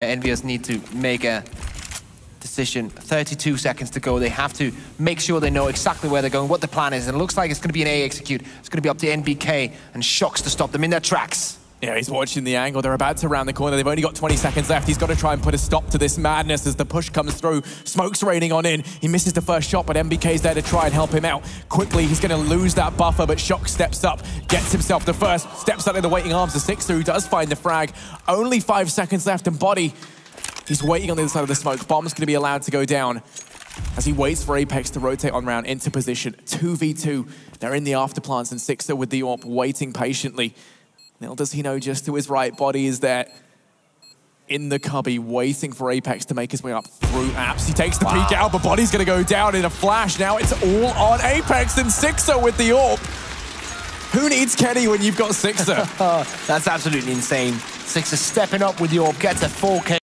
Envious need to make a decision. 32 seconds to go. They have to make sure they know exactly where they're going, what the plan is. And it looks like it's going to be an A execute. It's going to be up to NBK and Sjokz to stop them in their tracks. Yeah, he's watching the angle. They're about to round the corner. They've only got 20 seconds left. He's got to try and put a stop to this madness as the push comes through. Smoke's raining on in. He misses the first shot, but NBK's there to try and help him out. Quickly, he's going to lose that buffer, but Sjokz steps up, gets himself the first, steps out in the waiting arms of Sixer, who does find the frag. Only 5 seconds left, and Body, he's waiting on the other side of the smoke. Bomb's going to be allowed to go down as he waits for Apex to rotate on round into position. 2v2. They're in the afterplants, and Sixer with the AWP waiting patiently. Little does he know, just to his right, Body is there in the cubby, waiting for Apex to make his way up through apps. He takes the peek out, but Body's going to go down in a flash. Now it's all on Apex and Sixer with the AWP. Who needs Kenny when you've got Sixer? That's absolutely insane. Sixer stepping up with the AWP, gets a 4K.